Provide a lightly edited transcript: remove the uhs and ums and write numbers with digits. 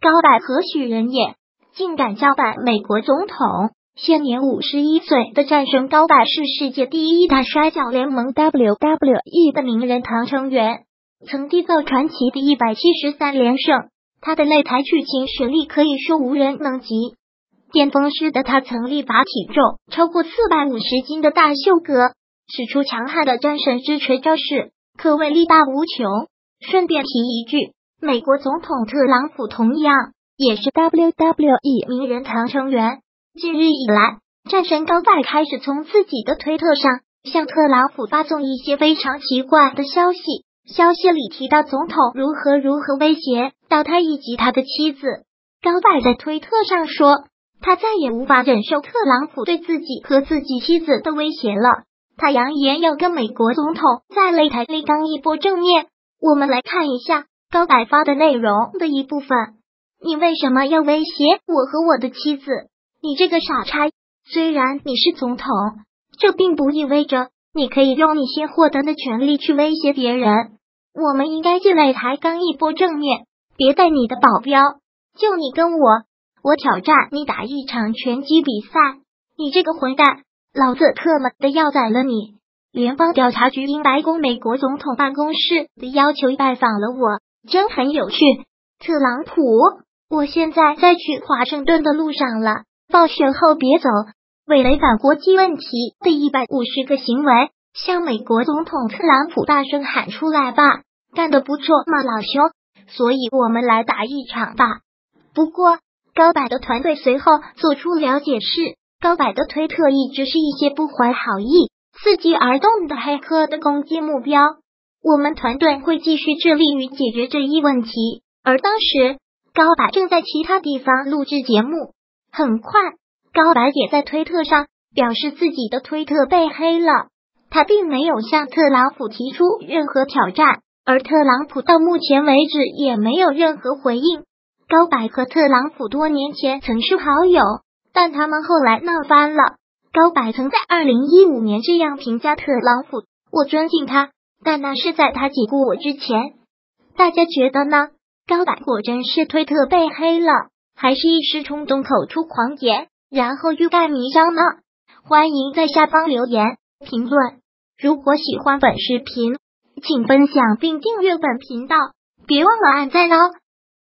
高柏何许人也，竟敢叫板美国总统？现年51岁的战神高柏是世界第一大摔角联盟 WWE 的名人堂成员，曾缔造传奇的173连胜。他的擂台剧情实力可以说无人能及。巅峰时的他曾力拔体重超过450斤的大秀哥，使出强悍的战神之锤招式，可谓力大无穷。顺便提一句，美国总统特朗普同样也是 WWE 名人堂成员。近日以来，战神高柏开始从自己的推特上向特朗普发送一些非常奇怪的消息，消息里提到总统如何威胁到他以及他的妻子。高柏在推特上说，他再也无法忍受特朗普对自己和自己妻子的威胁了。他扬言要跟美国总统在擂台里刚一波正面。我们来看一下高柏发的内容的一部分。你为什么要威胁我和我的妻子？你这个傻叉！虽然你是总统，这并不意味着你可以用你新获得的权利去威胁别人。我们应该进擂台刚一波正面，别带你的保镖，就你跟我挑战你打一场拳击比赛。你这个混蛋，老子特么的要宰了你！联邦调查局因白宫美国总统办公室的要求拜访了我，真很有趣。特朗普，我现在在去华盛顿的路上了，报选后别走。为违反国际问题的150个行为，向美国总统特朗普大声喊出来吧！干得不错嘛，老兄！所以我们来打一场吧。不过，高柏的团队随后做出了解释，高柏的推特一直是一些不怀好意、伺机而动的黑客的攻击目标。我们团队会继续致力于解决这一问题。而当时，高柏正在其他地方录制节目。很快，高柏也在推特上表示自己的推特被黑了。他并没有向特朗普提出任何挑战，而特朗普到目前为止也没有任何回应。高柏和特朗普多年前曾是好友，但他们后来闹翻了。高柏曾在2015年这样评价特朗普：我尊敬他，但那是在他解雇我之前。大家觉得呢？高柏果真是推特被黑了，还是一时冲动口出狂言，然后欲盖弥彰呢？欢迎在下方留言评论。如果喜欢本视频，请分享并订阅本频道，别忘了按赞哦。